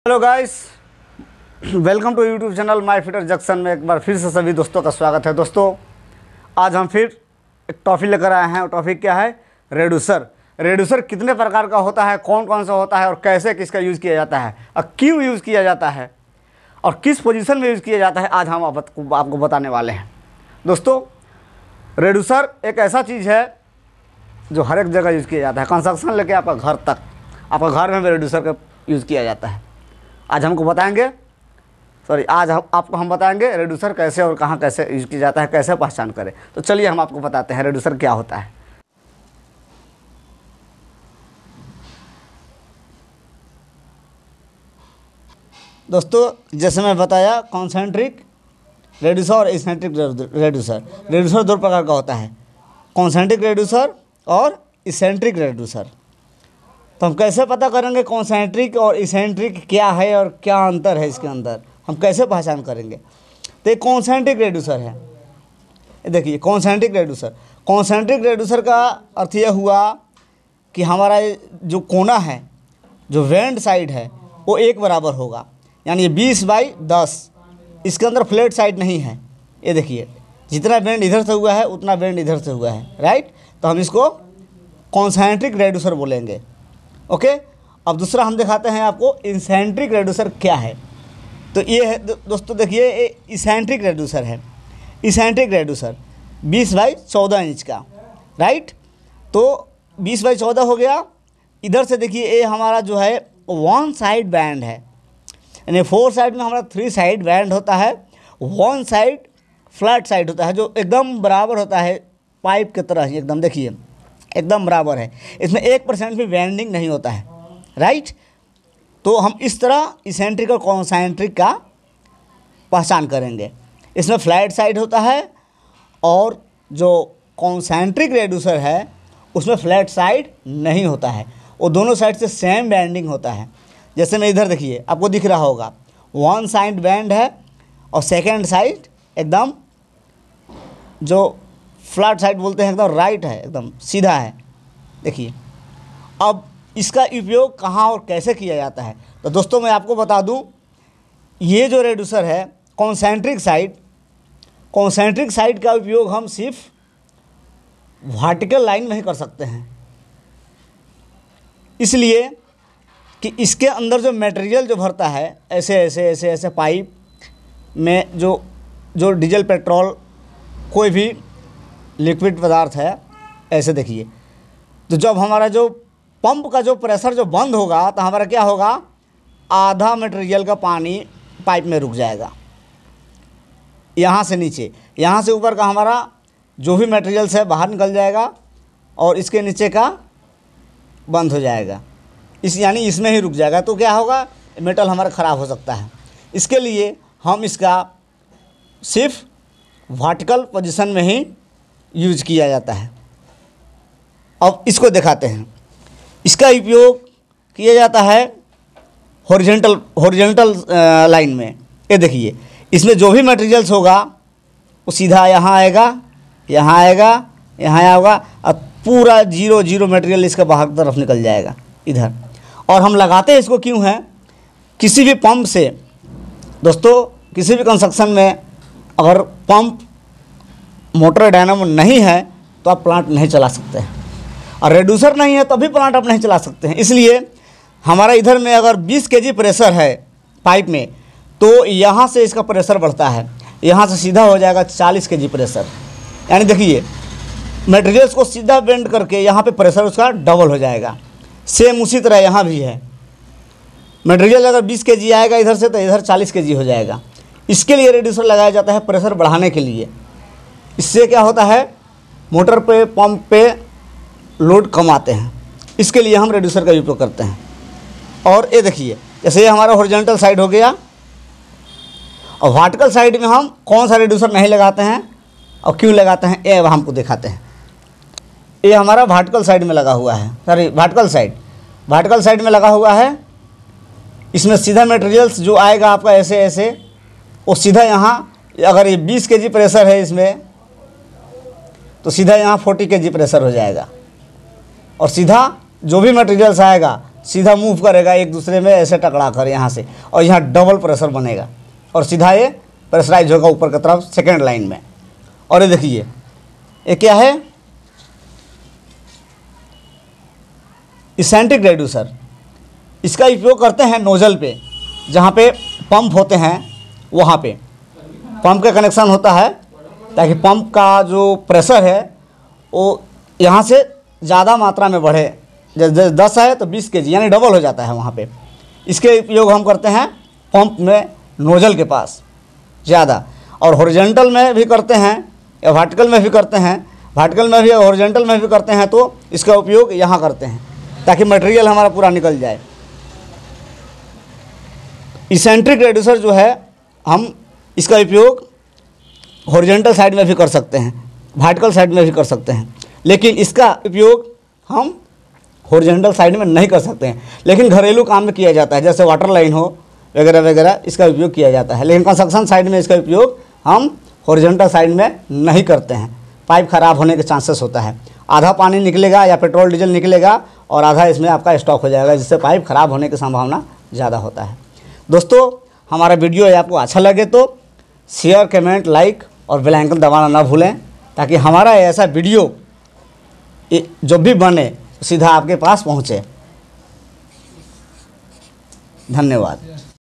Hello guys, welcome to YouTube channel my fitter junction में एक बार फिर से सभी दोस्तों का स्वागत है। दोस्तों, आज हम फिर एक टॉपिक लेकर आए हैं और टॉपिक क्या है? रेड्यूसर। रेड्यूसर कितने प्रकार का होता है, कौन कौन सा होता है और कैसे किसका यूज़ किया जाता है और क्यों यूज़ किया जाता है और किस पोजीशन में यूज़ किया जाता है, आज हम आपको बताने वाले हैं। दोस्तों, रेड्यूसर एक ऐसा चीज़ है जो हर एक जगह यूज़ किया जाता है, कंस्ट्रक्शन लेके आपका घर तक, आपका घर में भी रेड्यूसर का यूज़ किया जाता है। आज आपको हम बताएंगे रेड्यूसर कैसे और कहाँ कैसे यूज़ किया जाता है, कैसे पहचान करें। तो चलिए हम आपको बताते हैं रेड्यूसर क्या होता है। दोस्तों, जैसे मैं बताया, कॉन्सेंट्रिक रेड्यूसर और इसेंट्रिक रेड्यूसर। रेड्यूसर दो प्रकार का होता है, कॉन्सेंट्रिक रेड्यूसर और इसेंट्रिक रेड्यूसर। तो हम कैसे पता करेंगे कॉन्सेंट्रिक और इसेंट्रिक क्या है और क्या अंतर है इसके अंदर, हम कैसे पहचान करेंगे? तो ये कॉन्सेंट्रिक रेड्यूसर है। देखिए, कॉन्सेंट्रिक रेड्यूसर का अर्थ यह हुआ कि हमारा जो कोना है, जो वेंड साइड है, वो एक बराबर होगा, यानी 20/10। इसके अंदर फ्लैट साइड नहीं है। ये देखिए, जितना बेंड इधर से हुआ है उतना बेंड इधर से हुआ है, राइट। तो हम इसको कॉन्सेंट्रिक रेड्यूसर बोलेंगे। ओके। अब दूसरा हम दिखाते हैं आपको इसेंट्रिक रेड्यूसर क्या है। तो ये है दोस्तों, देखिए, ये इसेंट्रिक रेड्यूसर है। इसेंट्रिक रेड्यूसर 20/14 इंच का, राइट। तो 20/14 हो गया। इधर से देखिए, ये हमारा जो है वन साइड बैंड है, यानी 4 साइड में हमारा 3 साइड बैंड होता है। वन साइड फ्लैट साइड होता है जो एकदम बराबर होता है, पाइप की तरह ही एकदम, देखिए एकदम बराबर है। इसमें 1% भी बेंडिंग नहीं होता है, राइट। तो हम इस तरह इसेंट्रिक और कॉन्सेंट्रिक का पहचान करेंगे। इसमें फ्लैट साइड होता है और जो कॉन्सेंट्रिक रेड्यूसर है उसमें फ्लैट साइड नहीं होता है, वो दोनों साइड से सेम बेंडिंग होता है। जैसे मैं इधर देखिए, आपको दिख रहा होगा, वन साइड बैंड है और सेकेंड साइड एकदम जो फ्लैट साइड बोलते हैं एकदम राइट है, एकदम सीधा है। देखिए, अब इसका उपयोग कहाँ और कैसे किया जाता है। तो दोस्तों, मैं आपको बता दूं, ये जो रेड्यूसर है कॉन्सेंट्रिक साइड का उपयोग हम सिर्फ वर्टिकल लाइन में ही कर सकते हैं, इसलिए कि इसके अंदर जो मटेरियल जो भरता है, ऐसे ऐसे ऐसे ऐसे पाइप में जो डीजल पेट्रोल कोई भी लिक्विड पदार्थ है, ऐसे देखिए। तो जब हमारा जो पंप का जो प्रेशर जो बंद होगा तो हमारा क्या होगा, आधा मटेरियल का पानी पाइप में रुक जाएगा, यहाँ से नीचे, यहाँ से ऊपर का हमारा जो भी मटेरियल्स है बाहर निकल जाएगा और इसके नीचे का बंद हो जाएगा, यानी इसमें ही रुक जाएगा। तो क्या होगा, मेटल हमारा ख़राब हो सकता है। इसके लिए हम इसका सिर्फ वर्टिकल पोजीशन में ही यूज किया जाता है। अब इसको दिखाते हैं। इसका उपयोग किया जाता है हॉरिजॉन्टल लाइन में। ये देखिए, इसमें जो भी मटेरियल्स होगा वो सीधा यहाँ आएगा, यहाँ आएगा, यहाँ आएगा और पूरा जीरो मटेरियल इसका बाहर की तरफ निकल जाएगा इधर। और हम लगाते हैं इसको क्यों है, किसी भी पंप से, दोस्तों, किसी भी कंस्ट्रक्शन में अगर पंप मोटर डायनामो नहीं है तो आप प्लांट नहीं चला सकते हैं, और रेड्यूसर नहीं है तभी प्लांट आप नहीं चला सकते हैं। इसलिए हमारा इधर में अगर 20 kg प्रेशर है पाइप में, तो यहाँ से इसका प्रेशर बढ़ता है, यहाँ से सीधा हो जाएगा 40 kg प्रेशर। यानी देखिए, मटेरियल्स को सीधा बेंड करके यहाँ पे प्रेशर उसका डबल हो जाएगा। सेम उसी तरह यहाँ भी है, मटेरियल अगर 20 kg आएगा इधर से तो इधर 40 kg हो जाएगा। इसके लिए रेड्यूसर लगाया जाता है, प्रेशर बढ़ाने के लिए। इससे क्या होता है, मोटर पे पंप पे लोड कम आते हैं, इसके लिए हम रेड्यूसर का उपयोग करते हैं। और ये देखिए, जैसे ये हमारा हॉरिजॉन्टल साइड हो गया, और वर्टिकल साइड में हम कौन सा रेड्यूसर नहीं लगाते हैं और क्यों लगाते हैं, ये हमको दिखाते हैं। ये हमारा वर्टिकल साइड में लगा हुआ है, वर्टिकल साइड में लगा हुआ है। इसमें सीधा मटेरियल्स जो आएगा आपका ऐसे ऐसे, वो सीधा यहाँ, अगर ये 20 kg प्रेशर है इसमें, तो सीधा यहाँ 40 kg प्रेशर हो जाएगा और सीधा जो भी मटेरियल्स आएगा सीधा मूव करेगा एक दूसरे में ऐसे टकरा कर यहाँ से, और यहाँ डबल प्रेशर बनेगा और सीधा ये प्रेशराइज होगा ऊपर की तरफ सेकेंड लाइन में। और ये देखिए ये क्या है, इसेंट्रिक रेड्यूसर। इसका उपयोग करते हैं नोजल पे, जहाँ पे पंप होते हैं वहाँ पे पंप का कनेक्शन होता है, ताकि पंप का जो प्रेशर है वो यहाँ से ज़्यादा मात्रा में बढ़े। जैसे 10 है तो 20 kg यानी डबल हो जाता है वहाँ पे। इसके उपयोग हम करते हैं पंप में नोजल के पास ज़्यादा, और हॉरिजॉन्टल में भी करते हैं या वर्टिकल में भी करते हैं, वर्टिकल में भी और हॉरिजॉन्टल में भी करते हैं, तो इसका उपयोग यहाँ करते हैं ताकि मटेरियल हमारा पूरा निकल जाए। इसेंट्रिक रेड्यूसर जो है हम इसका उपयोग हॉरिजॉन्टल साइड में भी कर सकते हैं, वर्टिकल साइड में भी कर सकते हैं, लेकिन इसका उपयोग हम हॉरिजॉन्टल साइड में नहीं कर सकते हैं। लेकिन घरेलू काम में किया जाता है, जैसे वाटर लाइन हो वगैरह वगैरह, इसका उपयोग किया जाता है। लेकिन कंस्ट्रक्शन साइड में इसका उपयोग हम हॉरिजॉन्टल साइड में नहीं करते हैं। पाइप ख़राब होने के चांसेस होता है, आधा पानी निकलेगा या पेट्रोल डीजल निकलेगा और आधा इसमें आपका स्टॉक हो जाएगा, जिससे पाइप ख़राब होने की संभावना ज़्यादा होता है। दोस्तों हमारा वीडियो आपको अच्छा लगे तो शेयर, कमेंट, लाइक और बेल आइकन दबाना ना भूलें, ताकि हमारा ऐसा वीडियो जो भी बने सीधा आपके पास पहुँचे। धन्यवाद।